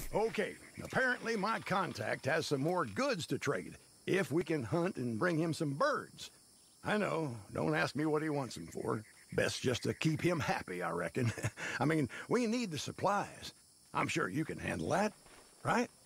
Okay, apparently my contact has some more goods to trade, if we can hunt and bring him some birds. I know, don't ask me what he wants them for. Best just to keep him happy, I reckon. I mean, we need the supplies. I'm sure you can handle that, right?